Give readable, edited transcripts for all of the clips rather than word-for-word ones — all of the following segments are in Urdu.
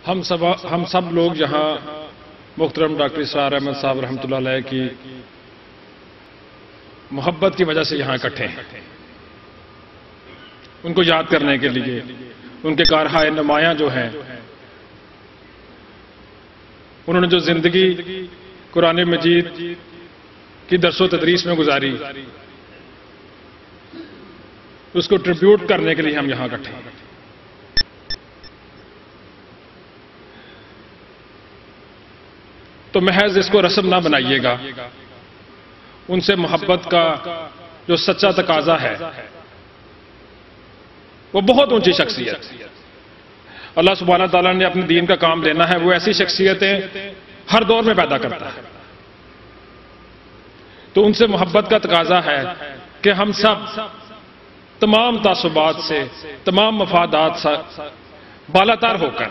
ہم سب لوگ یہاں محترم ڈاکٹر اسرار احمد صاحب رحمۃ اللہ علیہ کی محبت کی وجہ سے یہاں اکٹھے ہیں، ان کو یاد کرنے کے لیے، ان کے کارہائے نمایاں جو ہیں، انہوں نے جو زندگی قرآن مجید کی درس و تدریس میں گزاری، اس کو ٹریبیوٹ کرنے کے لیے ہم یہاں اکٹھے ہیں۔ تو محض اس کو رسم نہ بنائیے گا، ان سے محبت کا جو سچا تقاضا ہے وہ بہت اونچی شخصیت، اللہ سبحانہ تعالیٰ نے اپنے دین کا کام لینا ہے، وہ ایسی شخصیتیں ہر دور میں پیدا کرتا ہے۔ تو ان سے محبت کا تقاضا ہے کہ ہم سب تمام تعصبات سے، تمام مفادات سے بالاتر ہو کر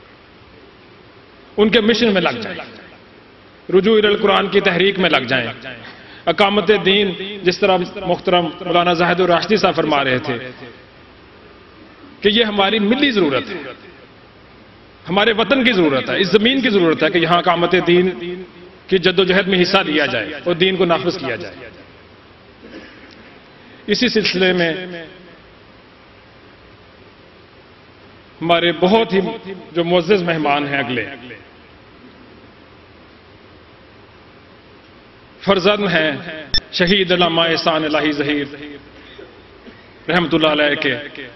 ان کے مشن میں لگ جائیں، رجوع الی القرآن کی تحریک میں لگ جائیں، اقامت دین، جس طرح محترم مولانا زاہد الراشدی صاحب فرما رہے تھے کہ یہ ہماری ملی ضرورت ہے، ہمارے وطن کی ضرورت ہے، اس زمین کی ضرورت ہے کہ یہاں اقامت دین کی جد و جہد میں حصہ لیا جائے اور دین کو نافذ کیا جائے۔ اسی سلسلے میں ہمارے بہت ہی جو معزز مہمان ہیں اگلے فرزند ہیں شہید علامہ احسان الہی ظہیر رحمت اللہ علیہ کے،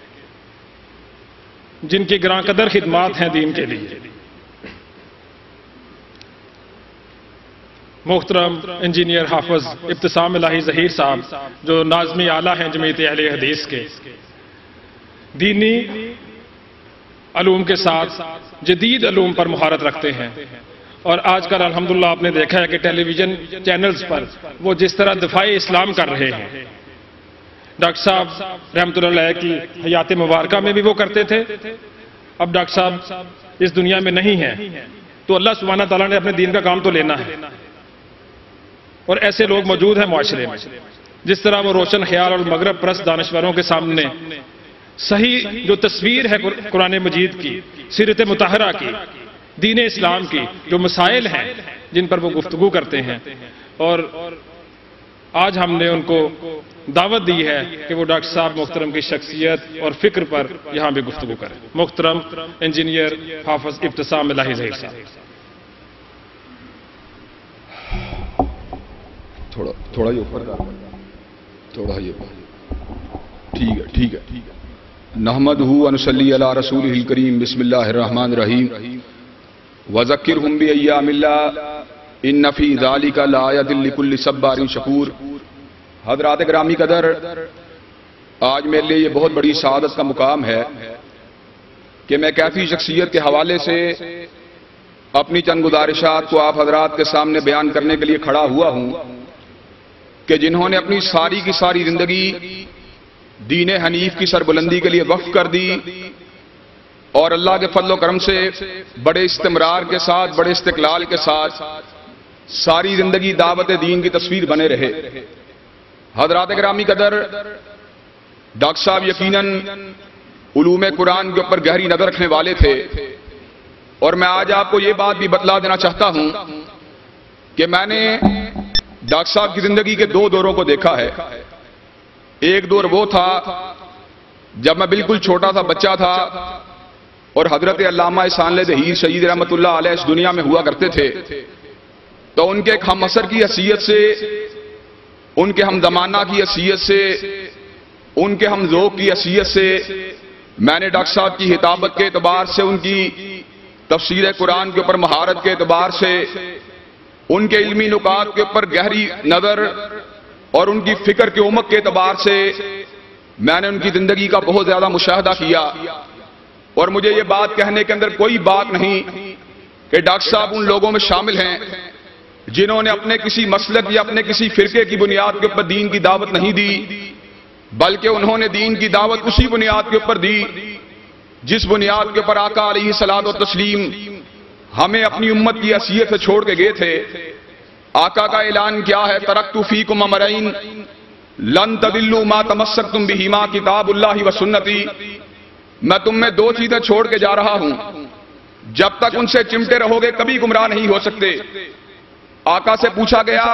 جن کی گراں قدر خدمات ہیں دین کے لیے، محترم انجینئر حافظ ابتسام الہی ظہیر صاحب جو ناظمی اعلیٰ ہیں جمعیت اہل حدیث کے، دینی علوم کے ساتھ جدید علوم پر مہارت رکھتے ہیں، اور آج کل الحمدللہ آپ نے دیکھا ہے کہ ٹیلی ویژن چینلز پر وہ جس طرح دفاع اسلام کر رہے ہیں، ڈاکٹر صاحب رحمت اللہ علیہ کی حیات مبارکہ میں بھی وہ کرتے تھے، اب ڈاکٹر صاحب اس دنیا میں نہیں ہیں، تو اللہ سبحانہ تعالیٰ نے اپنے دین کا کام تو لینا ہے، اور ایسے لوگ موجود ہیں معاشرے میں، جس طرح وہ روشن خیال اور مغرب پرست دانشوروں کے سامنے صحیح جو تصویر ہے قرآن مجید کی، سیرت مطہرہ کی، دین اسلام کی جو مسائل ہیں جن پر وہ گفتگو کرتے ہیں، اور آج ہم نے ان کو دعوت دی ہے کہ وہ ڈاکٹر صاحب محترم کی شخصیت اور فکر پر یہاں بھی گفتگو کریں۔ محترم انجینئر حافظ ابتسام الہی ظہیر صاحب۔ تھوڑا ہی اوپر کا، تھوڑا ہی اوپر، ٹھیک ہے۔ نحمدہ و نصلی علی رسولہ الکریم، بسم اللہ الرحمن الرحیم، وذکرہم بایام اللہ ان فی ذالک لآیۃ لکل صبار شکور۔ حضرات گرامی قدر، آج میرے لیے یہ بہت بڑی سعادت کا مقام ہے کہ میں کیفی شخصیت کے حوالے سے اپنی چند گزارشات کو آپ حضرات کے سامنے بیان کرنے کے لیے کھڑا ہوا ہوں کہ جنہوں نے اپنی ساری کی ساری زندگی دین حنیف کی سربلندی کے لیے وقف کر دی، اور اللہ کے فضل و کرم سے بڑے استمرار کے ساتھ، بڑے استقلال کے ساتھ ساری زندگی دعوت دین کی تصویر بنے رہے۔ حضرات گرامی قدر، ڈاکٹر صاحب یقیناً علوم قرآن کے اوپر گہری نظر رکھنے والے تھے، اور میں آج آپ کو یہ بات بھی بتلا دینا چاہتا ہوں کہ میں نے ڈاکٹر صاحب کی زندگی کے دو دوروں کو دیکھا ہے۔ ایک دور وہ تھا جب میں بالکل چھوٹا سا بچہ تھا اور حضرت علامہ احسان ظہیر شہید رحمت اللہ علیہ اس دنیا میں ہوا کرتے تھے، تو ان کے ایک ہم عصر کی حیثیت سے، ان کے ہم زمانہ کی حیثیت سے، ان کے ہم ذوق کی حیثیت سے میں نے ڈاکٹر صاحب کی خطابت کے اعتبار سے، ان کی تفسیر قرآن کے اوپر مہارت کے اعتبار سے، ان کے علمی نکات کے اوپر گہری نظر اور ان کی فکر کے عمق کے اعتبار سے میں نے ان کی زندگی کا بہت زیادہ مشاہدہ کیا، اور مجھے یہ بات کہنے کے اندر کوئی بات نہیں کہ ڈاکٹر صاحب ان لوگوں میں شامل ہیں جنہوں نے اپنے کسی مسلک یا اپنے کسی فرقے کی بنیاد کے اوپر دین کی دعوت نہیں دی، بلکہ انہوں نے دین کی دعوت اسی بنیاد کے اوپر دی جس بنیاد کے اوپر آقا علیہ الصلوۃ والتسلیم ہمیں اپنی امت کی حیثیت سے چھوڑ کے گئے تھے۔ آقا کا اعلان کیا ہے؟ ترکت فیکم امرین لن تضلوا ما تمسکتم بہما کتاب اللہ و سنتی۔ میں تم میں دو چیزیں چھوڑ کے جا رہا ہوں جب تک ان سے چمٹے رہو گے کبھی گمراہ نہیں ہو سکتے۔ آقا سے پوچھا گیا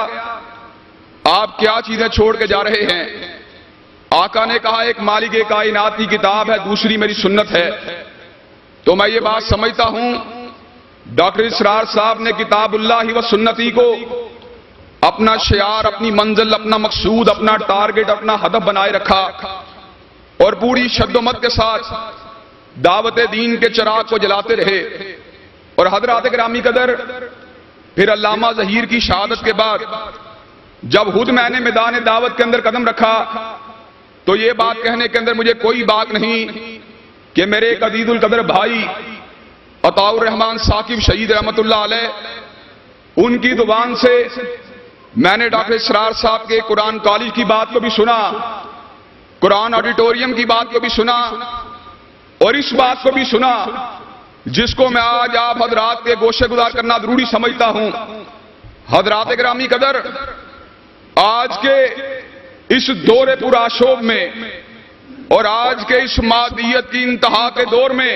آپ کیا چیزیں چھوڑ کے جا رہے ہیں؟ آقا نے کہا ایک مالک کائنات کی کتاب ہے، دوسری میری سنت ہے۔ تو میں یہ بات سمجھتا ہوں ڈاکٹر اسرار صاحب نے کتاب اللہ و سنتی کو اپنا شعار، اپنی منزل، اپنا مقصود، اپنا ٹارگٹ، اپنا ہدف بنائے رکھا اور پوری شد و مت کے ساتھ دعوت دین کے چراغ کو جلاتے رہے۔ اور حضرات گرامی قدر، پھر علامہ ظہیر کی شہادت کے بعد جب خود میں نے میدان دعوت کے اندر قدم رکھا تو یہ بات کہنے کے اندر مجھے کوئی بات نہیں کہ میرے ایک عزیز القدر بھائی عطاء الرحمان ثاقب شہید رحمت اللہ علیہ، ان کی زبان سے میں نے ڈاکٹر اسرار صاحب کے قرآن کالج کی بات کو بھی سنا، قرآن آڈیٹوریم کی بات کو بھی سنا، اور اس بات کو بھی سنا جس کو میں آج آپ حضرات کے گوشے گزار کرنا ضروری سمجھتا ہوں۔ حضرات گرامی قدر، آج کے اس دور پرآشوب میں اور آج کے اس مادیت کی انتہا کے دور میں،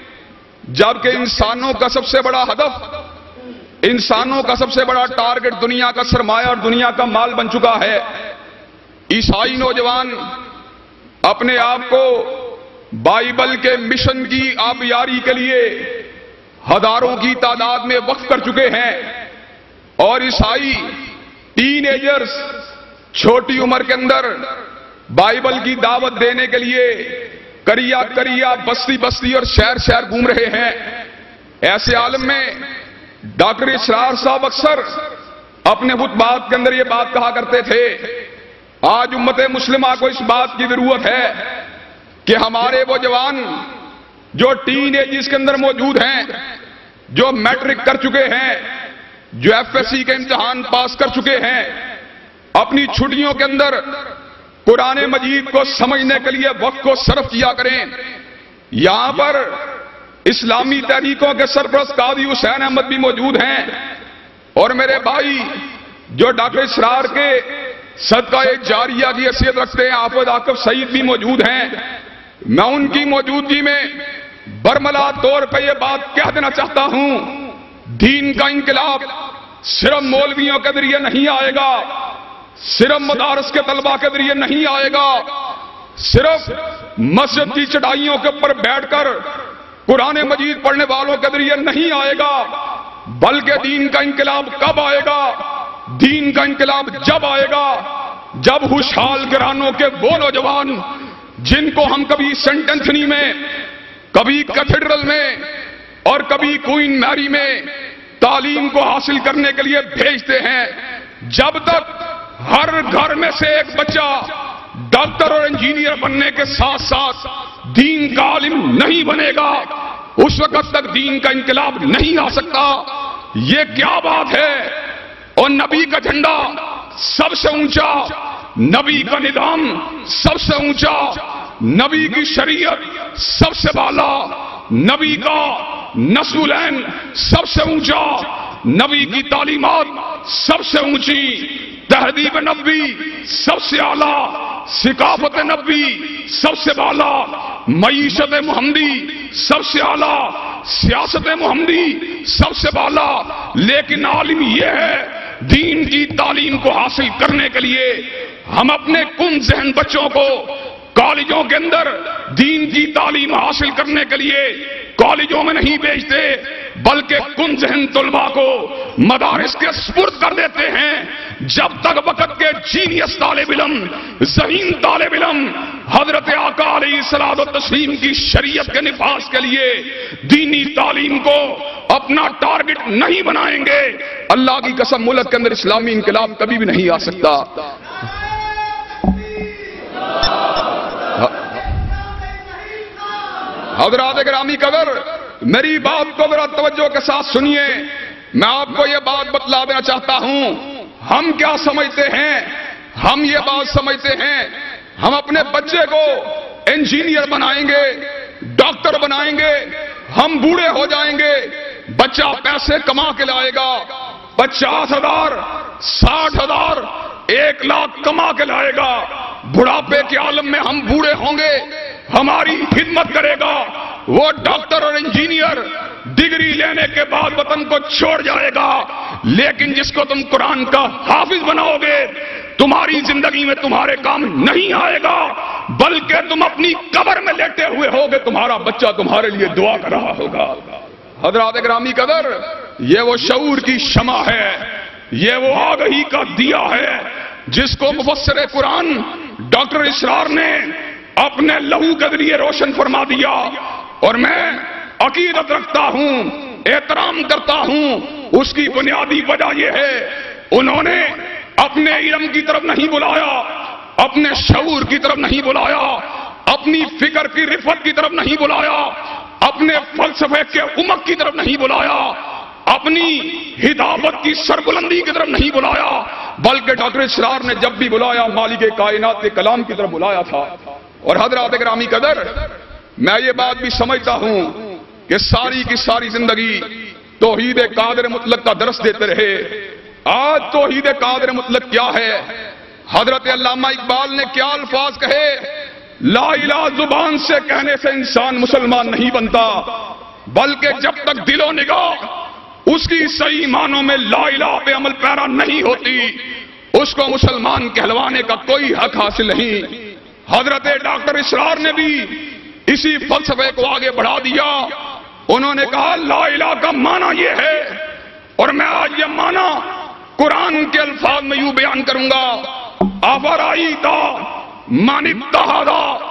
جبکہ انسانوں کا سب سے بڑا ہدف، انسانوں کا سب سے بڑا ٹارگٹ دنیا کا سرمایہ اور دنیا کا مال بن چکا ہے، عیسائی نوجوان اپنے آپ کو بائبل کے مشن کی آبیاری کے لیے ہزاروں کی تعداد میں وقف کر چکے ہیں، اور عیسائی ٹین ایجرز چھوٹی عمر کے اندر بائبل کی دعوت دینے کے لیے کریا کریا، بستی بستی اور شہر شہر گھوم رہے ہیں۔ ایسے عالم میں ڈاکٹر اسرار صاحب اکثر اپنے خطبات کے اندر یہ بات کہا کرتے تھے، آج امت مسلمہ کو اس بات کی ضرورت ہے کہ ہمارے وہ جوان جو ٹین ایجز کے اندر موجود ہیں، جو میٹرک کر چکے ہیں، جو ایف ایس سی کے امتحان پاس کر چکے ہیں، اپنی چھٹیوں کے اندر قرآن مجید کو سمجھنے کے لیے وقت کو صرف کیا کریں۔ یہاں پر اسلامی تحریکوں کے سرپرست قاضی حسین احمد بھی موجود ہیں، اور میرے بھائی جو ڈاکٹر اسرار کے صدقہ جاریہ کی حیثیت رکھتے ہیں حافظ عاقب سعید بھی موجود ہیں۔ میں ان کی موجودگی میں برملا طور پہ یہ بات کہہ دینا چاہتا ہوں، دین کا انقلاب صرف مولویوں کے ذریعے نہیں آئے گا، صرف مدارس کے طلبہ کے ذریعے نہیں آئے گا، صرف مسجد کی چٹائیوں کے اوپر بیٹھ کر قرآن مجید پڑھنے والوں کے ذریعے نہیں آئے گا، بلکہ دین کا انقلاب کب آئے گا؟ دین کا انقلاب جب آئے گا جب خوشحال گھرانوں کے وہ نوجوان جن کو ہم کبھی سینٹنتھنی میں، کبھی کیتھیڈرل میں اور کبھی کوئن میری میں تعلیم کو حاصل کرنے کے لیے بھیجتے ہیں، جب تک ہر گھر میں سے ایک بچہ ڈاکٹر اور انجینئر بننے کے ساتھ ساتھ دین کا عالم نہیں بنے گا، اس وقت تک دین کا انقلاب نہیں آ سکتا۔ یہ کیا بات ہے؟ اور نبی کا جھنڈا سب سے اونچا، نبی کا نظام سب سے اونچا، نبی کی شریعت سب سے بالا، نبی کا نسلین سب سے اونچا، نبی کی تعلیمات سب سے اونچی، تہذیب نبی سب سے اعلیٰ، ثقافت نبی سب سے بالا، معیشت محمدی سب سے اعلیٰ، سیاست محمدی سب سے بالا۔ لیکن عالم یہ ہے، دین کی تعلیم کو حاصل کرنے کے لیے ہم اپنے کن ذہن بچوں کو کالجوں کے اندر دین کی تعلیم حاصل کرنے کے لیے کالجوں میں نہیں بھیجتے، بلکہ کن ذہن طلباء کو مدارس کے سپرد کر دیتے ہیں۔ جب تک وقت کے جینیس طالب علم، ذہین طالب علم حضرت آقا علیہ الصلوۃ والتسلیم کی شریعت کے نفاذ کے لیے دینی تعلیم کو اپنا ٹارگٹ نہیں بنائیں گے، اللہ کی قسم ملک کے اندر اسلامی انقلاب کبھی بھی نہیں آ سکتا۔ حضرات گرامی قدر، میری بات کو ذرا توجہ کے ساتھ سنیے، میں آپ کو یہ بات بتلا دینا چاہتا ہوں، ہم کیا سمجھتے ہیں؟ ہم یہ بات سمجھتے ہیں ہم اپنے بچے کو انجینئر بنائیں گے، ڈاکٹر بنائیں گے، ہم بوڑھے ہو جائیں گے، بچہ پیسے کما کے لائے گا، 50,000 60,000 1,00,000 کما کے لائے گا، بڑھاپے کے عالم میں ہم بوڑھے ہوں گے، ہماری خدمت کرے گا، وہ ڈاکٹر اور انجینئر ڈگری لینے کے بعد وطن کو چھوڑ جائے گا، لیکن جس کو تم قرآن کا حافظ بناؤ گے تمہاری زندگی میں تمہارے کام نہیں آئے گا، بلکہ تم اپنی قبر میں لیٹے ہوئے ہوگے، تمہارا بچہ تمہارے لیے دعا کر رہا ہوگا۔ حضرات گرامی قدر، یہ وہ شعور کی شمع ہے، یہ وہ آگہی کا دیا ہے جس کو مفسر قرآن ڈاکٹر اسرار نے اپنے لہو کے ذریعے روشن فرما دیا، اور میں عقیدت رکھتا ہوں، احترام کرتا ہوں۔ اس کی بنیادی وجہ یہ ہے انہوں نے اپنے علم کی طرف نہیں بلایا، اپنے شعور کی طرف نہیں بلایا، اپنی فکر کی رفت کی طرف نہیں بلایا، اپنے فلسفے کے عمق کی طرف نہیں بلایا، اپنی ہدایت کی سربلندی کی طرف نہیں بلایا، بلکہ ڈاکٹر اسرار نے جب بھی بلایا مالک کائنات کے کلام کی طرف بلایا تھا۔ اور حضرات گرامی قدر، میں یہ بات بھی سمجھتا ہوں کہ ساری کی ساری زندگی توحید قادر مطلق کا درس دیتے رہے۔ آج توحید قادر مطلق کیا ہے؟ حضرت علامہ اقبال نے کیا الفاظ کہے؟ لا الہ زبان سے کہنے سے انسان مسلمان نہیں بنتا، بلکہ جب تک دل و نگاہ اس کی صحیح معنوں میں لا الہ پہ عمل پیرا نہیں ہوتی، اس کو مسلمان کہلوانے کا کوئی حق حاصل نہیں۔ حضرت ڈاکٹر اسرار نے بھی اسی فلسفے کو آگے بڑھا دیا۔ انہوں نے کہا لا الہ کا معنی یہ ہے، اور میں آج یہ معنی قرآن کے الفاظ میں یوں بیان کروں گا، افرائیت من اتخذ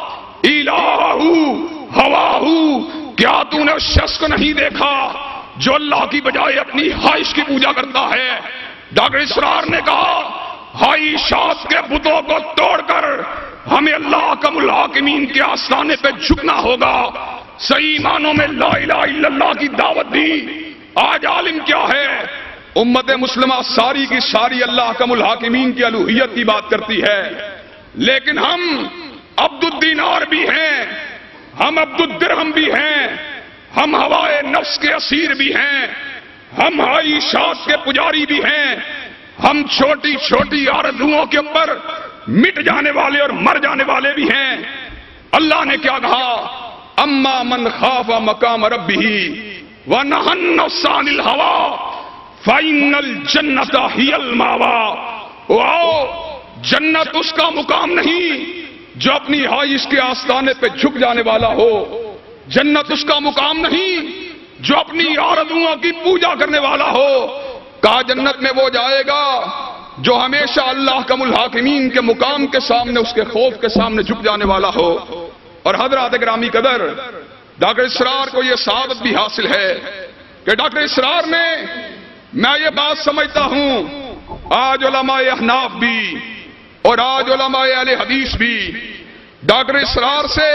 الہہ ہواہ، کیا تو نے اس شخص کو نہیں دیکھا جو اللہ کی بجائے اپنی خواہش کی پوجا کرتا ہے؟ ڈاکٹر اسرار نے کہا خواہشات کے بتوں کو توڑ کر ہمیں اللہ احکم الحاکمین کے آستانے پہ جھکنا ہوگا، صحیح معنوں میں لا الہ الا اللہ کی دعوت دی۔ آج عالم کیا ہے؟ امت مسلمہ ساری کی ساری اللہ احکم الحاکمین کی الوہیت کی بات کرتی ہے، لیکن ہم عبد الدینار بھی ہیں، ہم عبد الدرہم بھی ہیں، ہم ہوائے نفس کے اسیر بھی ہیں، ہم خواہشات کے پجاری بھی ہیں، ہم چھوٹی چھوٹی آرزوؤں کے اوپر مٹ جانے والے اور مر جانے والے بھی ہیں۔ اللہ نے کیا کہا؟ اما من خاف مقام ربہ ونہى النفس عن الہوى فإن الجنۃ ہی المأوى۔ جنت اس کا مقام نہیں جو اپنی خواہش کے آستانے پہ جھک جانے والا ہو، جنت اس کا مقام نہیں جو اپنی آرزوؤں کی پوجا کرنے والا ہو۔ کہا جنت میں وہ جائے گا جو ہمیشہ اللہ احکم الحاکمین کے مقام کے سامنے، اس کے خوف کے سامنے جھک جانے والا ہو۔ اور حضرات گرامی قدر، ڈاکٹر اسرار کو یہ سعادت بھی حاصل ہے کہ ڈاکٹر اسرار نے، میں یہ بات سمجھتا ہوں آج علماء احناف بھی اور آج علماء اہل حدیث بھی ڈاکٹر اسرار سے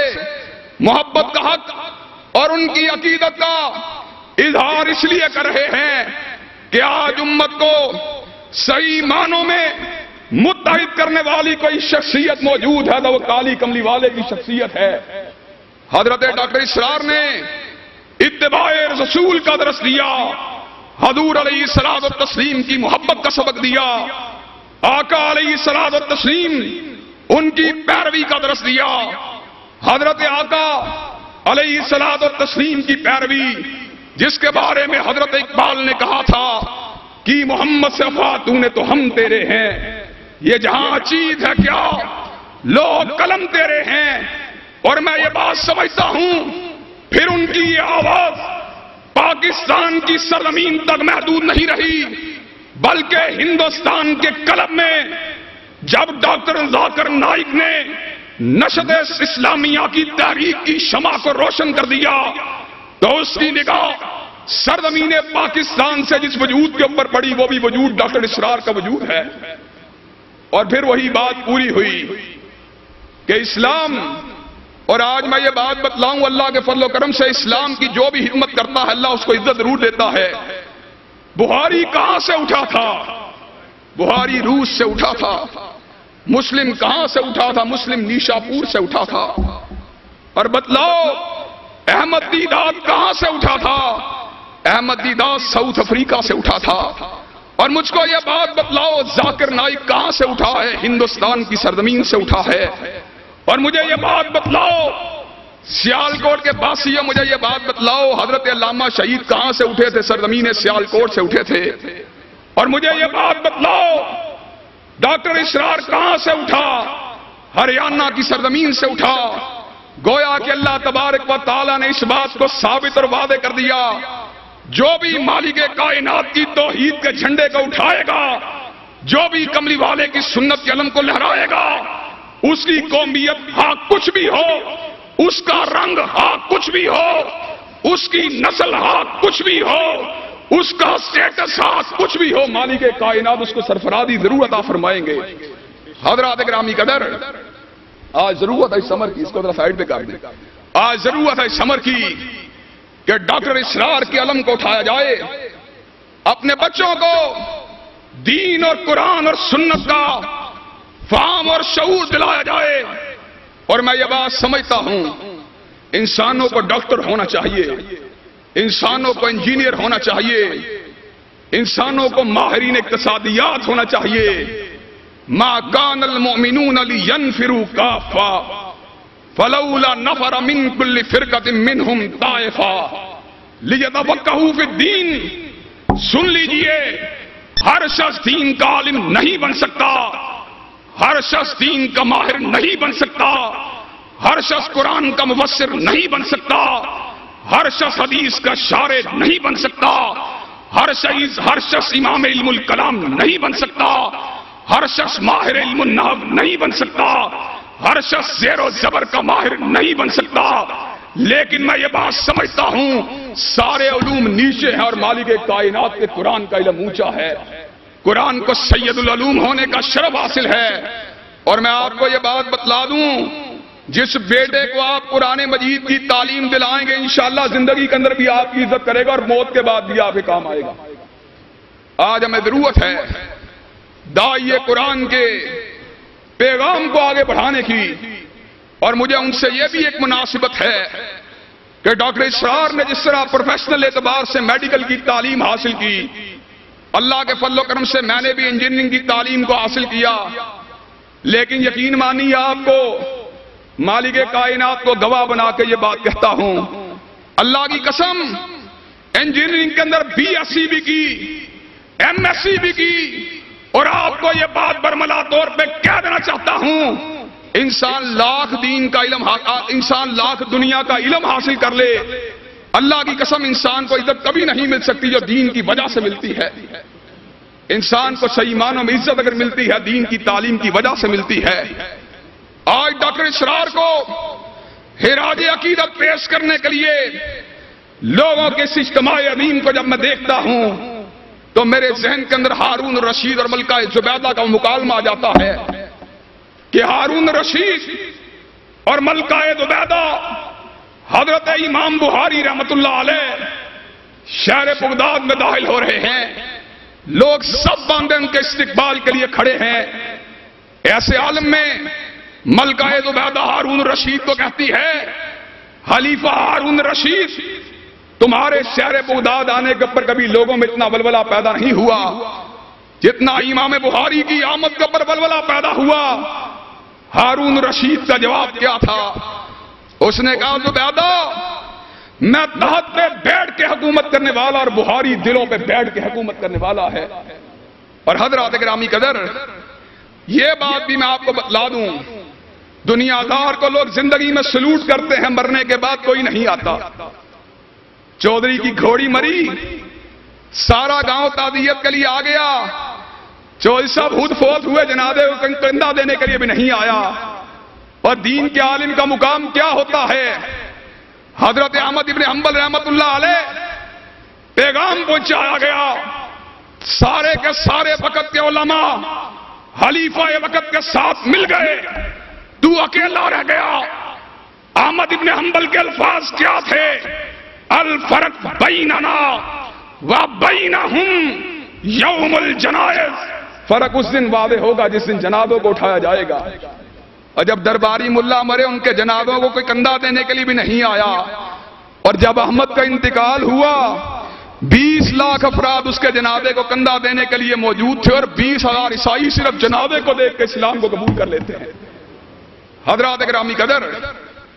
محبت کا حق اور ان کی عقیدت کا اظہار اس لیے کر رہے ہیں کہ آج امت کو صحیح معنوں میں متحد کرنے والی کوئی شخصیت موجود ہے تو وہ کالی کملی والے کی شخصیت ہے۔ حضرت ڈاکٹر اسرار نے اتباع رسول کا درس دیا، حضور علیہ الصلوۃ والتسلیم کی محبت کا سبق دیا، آقا علیہ الصلوۃ والتسلیم ان کی پیروی کا درس دیا۔ حضرت آقا علیہ الصلوۃ والتسلیم کی پیروی جس کے بارے میں حضرت اقبال نے کہا تھا کہ محمد سے فاتون تو ہم تیرے ہیں، یہ جہاں چیز ہے کیا لوگ قلم تیرے ہیں۔ اور میں یہ بات سمجھتا ہوں پھر ان کی یہ آواز پاکستان کی سرزمین تک محدود نہیں رہی، بلکہ ہندوستان کے قلب میں جب ڈاکٹر ذاکر نائک نے نشد اسلامیہ کی تحریک کی شمع کو روشن کر دیا تو اس کی نگاہ سرزمین پاکستان سے جس وجود کے اوپر پڑی وہ بھی وجود ڈاکٹر اسرار کا وجود ہے۔ اور پھر وہی بات پوری ہوئی کہ اسلام، اور آج میں یہ بات بتلاؤں اللہ کے فضل و کرم سے اسلام کی جو بھی خدمت کرتا ہے اللہ اس کو عزت ضرور دیتا ہے۔ بخاری کہاں سے اٹھا تھا؟ بخاری روس سے اٹھا تھا۔ مسلم کہاں سے اٹھا تھا؟ مسلم نیشاپور سے اٹھا تھا۔ اور بتلاؤ احمد دیدات کہاں سے اٹھا تھا؟ احمد دیدات ساؤتھ افریقہ سے اٹھا تھا۔ اور مجھ کو یہ بات بتلاؤ ذاکر نائک کہاں سے اٹھا ہے؟ ہندوستان کی سرزمین سے اٹھا ہے۔ اور مجھے یہ بات بتلاؤ سیالکوٹ کے باسیوں مجھے یہ بات بتلاؤ، حضرت علامہ شہید کہاں سے اٹھے تھے؟ سرزمین سیالکوٹ سے اٹھے تھے. اور مجھے یہ بات بتلاؤ ڈاکٹر اسرار کہاں سے اٹھا؟ ہریانہ کی سرزمین سے اٹھا. گویا کہ اللہ تبارک و تعالیٰ نے اس بات کو ثابت اور واضح کر دیا، جو بھی مالک کائنات کی توحید کے جھنڈے کو اٹھائے گا، جو بھی کملی والے کی سنت کے علم کو لہرائے گا، اس کی قومیت ہاں کچھ بھی ہو، اس کا رنگ ہاں کچھ بھی ہو، اس کی نسل ہاں کچھ بھی ہو، اس کا سٹیٹس ہاں کچھ بھی ہو، مالک کائنات اس کو سرفرادی ضرور عطا فرمائیں گے. حضرات گرامی قدر، آج ضرورت ہے اس سمر کی، اس کو ذرا سائڈ پہ کر دیں. آج ضرورت ہے اس سمر کی کہ ڈاکٹر اسرار کے علم کو اٹھایا جائے، اپنے بچوں کو دین اور قرآن اور سنت کا فہم اور شعور دلایا جائے. اور میں یہ بات سمجھتا ہوں، انسانوں کو ڈاکٹر ہونا چاہیے، انسانوں کو انجینئر ہونا چاہیے، انسانوں کو ماہرین اقتصادیات ہونا چاہیے. ما کان المؤمنون لینفروا کافا فلولا نفر من کل فرقۃ منہم طائفہ لیتفقہوا فی الدین. سن لیجئے، ہر شخص دین کا عالم نہیں بن سکتا، ہر شخص دین کا ماہر نہیں بن سکتا، ہر شخص قرآن کا مفسر نہیں بن سکتا، ہر شخص حدیث کا شارح نہیں بن سکتا، ہر شخص امام علم الکلام نہیں بن سکتا، ہر شخص ماہر علم النحو نہیں بن سکتا، ہر شخص زیر و زبر کا ماہر نہیں بن سکتا. لیکن میں یہ بات سمجھتا ہوں سارے علوم نیچے ہیں اور مالک کائنات کے قرآن کا علم اونچا ہے. قرآن کو سید العلوم ہونے کا شرف حاصل ہے. اور میں آپ کو یہ بات بتلا دوں، جس بیٹے کو آپ قرآن مجید کی تعلیم دلائیں گے انشاءاللہ زندگی کے اندر بھی آپ کی عزت کرے گا اور موت کے بعد بھی آپ کے کام آئے گا. آج ہمیں ضرورت ہے داعی قرآن کے پیغام کو آگے بڑھانے کی. اور مجھے ان سے یہ بھی ایک مناسبت ہے کہ ڈاکٹر اسرار نے جس طرح پروفیشنل اعتبار سے میڈیکل کی تعلیم حاصل کی، اللہ کے فضل و کرم سے میں نے بھی انجینئرنگ کی تعلیم کو حاصل کیا. لیکن یقین مانیے آپ کو، مالک کائنات کو گواہ بنا کے یہ بات کہتا ہوں، اللہ کی قسم انجینئرنگ کے اندر بی ایس سی بھی کی، ایم ایس سی بھی کی. اور آپ کو یہ بات برملا طور پہ کہہ دینا چاہتا ہوں، انسان لاکھ دین کا علم، انسان لاکھ دنیا کا علم حاصل کر لے، اللہ کی قسم انسان کو عزت کبھی نہیں مل سکتی جو دین کی وجہ سے ملتی ہے. انسان کو صحیح معنوں میں عزت اگر ملتی ہے دین کی تعلیم کی وجہ سے ملتی ہے. آج ڈاکٹر اسرار کو خراج عقیدت پیش کرنے کے لیے لوگوں کے اس اجتماع عظیم کو جب میں دیکھتا ہوں تو میرے ذہن کے اندر ہارون الرشید اور ملکہ زبیدہ کا مکالمہ آ جاتا ہے کہ ہارون الرشید اور ملکہ زبیدہ حضرت امام بخاری رحمت اللہ علیہ شہر بغداد میں داخل ہو رہے ہیں. لوگ سب باندھے ان کے استقبال کے لیے کھڑے ہیں. ایسے عالم میں ملکہ زبیدہ ہارون الرشید کو کہتی ہے، خلیفہ ہارون الرشید، تمہارے شہر بغداد آنے کے پر کبھی لوگوں میں اتنا ولولہ پیدا نہیں ہوا جتنا امام بخاری کی آمد کے پر ولولہ پیدا ہوا. ہارون الرشید کا جواب کیا تھا؟ اس نے کہا زبیدہ، میں تحت پہ بیٹھ کے حکومت کرنے والا اور بخاری دلوں پہ بیٹھ کے حکومت کرنے والا ہے. اور حضرات گرامی قدر، یہ بات بھی میں آپ کو بتلا دوں، دنیا دار کو لوگ زندگی میں سلوٹ کرتے ہیں، مرنے کے بعد کوئی نہیں آتا. چودھری کی گھوڑی مری، سارا گاؤں تعزیت کے لیے آ گیا، چودھری صاحب خود فوت ہوئے، جنازے کو کندھا دینے کے لیے بھی نہیں آیا. اور دین کے عالم کا مقام کیا ہوتا ہے؟ حضرت احمد ابن حنبل رحمت اللہ علیہ پیغام پہنچایا گیا، سارے کے سارے وقت کے علماء خلیفہ وقت کے ساتھ مل گئے، تو اکیلا رہ گیا. احمد ابن حنبل کے الفاظ کیا تھے؟ الفرق بیننا و بینہم یوم الجنائز. فرق اس دن واضح ہوگا جس دن جنازوں کو اٹھایا جائے گا. اور جب درباری ملا مرے ان کے جنازوں کو کوئی کندھا دینے کے لیے بھی نہیں آیا. اور جب احمد کا انتقال ہوا 20 لاکھ افراد اس کے جنازے کو کندھا دینے کے لیے موجود تھے اور 20,000 عیسائی صرف جنازے کو دیکھ کے اسلام کو قبول کر لیتے ہیں. حضرات گرامی قدر،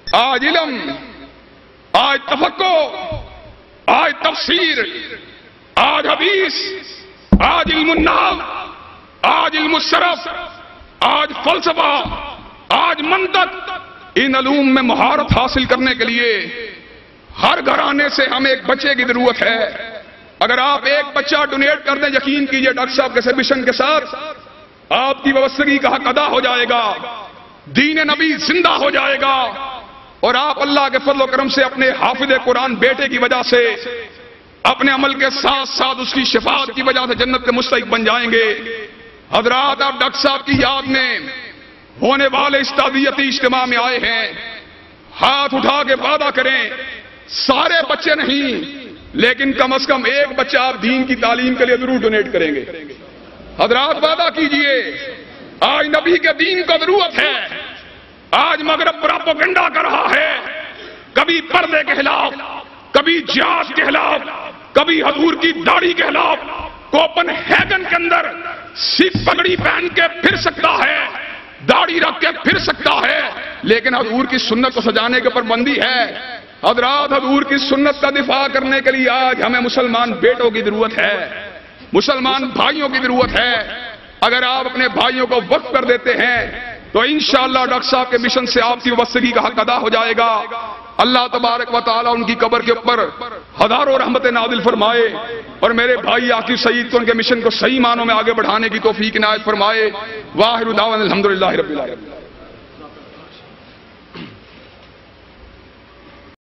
آج علم، آج تفقہ، آج تفسیر، آج حدیث، آج علم النحو، آج علم الصرف، آج فلسفہ، آج منطق، ان علوم میں مہارت حاصل کرنے کے لیے ہر گھرانے سے ہمیں ایک بچے کی ضرورت ہے۔ اگر آپ ایک بچہ ڈونیٹ کر دیں، یقین کیجئے ڈاکٹر صاحب کے سبمشن کے ساتھ آپ کی وابستگی کا حق ادا ہو جائے گا، دین نبی زندہ ہو جائے گا، اور آپ اللہ کے فضل و کرم سے اپنے حافظ قرآن بیٹے کی وجہ سے اپنے عمل کے ساتھ ساتھ اس کی شفاعت کی وجہ سے جنت کے مستحق بن جائیں گے۔ حضرات، آپ ڈاکٹر صاحب کی یاد میں ہونے والے اس تعزیتی اجتماع میں آئے ہیں، ہاتھ اٹھا کے وعدہ کریں، سارے بچے نہیں لیکن کم از کم ایک بچہ آپ دین کی تعلیم کے لیے ضرور ڈونیٹ کریں گے۔ حضرات وعدہ کیجئے، آج نبی کے دین کو ضرورت ہے۔ آج مغرب پراپیگنڈا کر رہا ہے، کبھی پردے کے خلاف، کبھی جہاد کے خلاف، کبھی حضور کی داڑھی کے خلاف۔ کوپن ہیگن کے اندر سکھ پگڑی پہن کے پھر سکتا ہے، داڑھی رکھ کے پھر سکتا ہے، لیکن حضور کی سنت کو سجانے کے پابندی ہے۔ حضرات، حضور کی سنت کا دفاع کرنے کے لیے آج ہمیں مسلمان بیٹوں کی ضرورت ہے، مسلمان بھائیوں کی ضرورت ہے۔ اگر آپ اپنے بھائیوں کو وقف کر دیتے ہیں تو انشاءاللہ ڈاکٹر صاحب کے مشن سے آپ کی وابستگی کا حق ادا ہو جائے گا۔ اللہ تبارک و تعالی ان کی قبر کے اوپر ہزاروں رحمتیں نازل فرمائے، اور میرے بھائی عاقب سعید کو ان کے مشن کو صحیح معنوں میں آگے بڑھانے کی توفیق عنایت فرمائے۔ واخر دعوانا الحمدللہ رب العالمین۔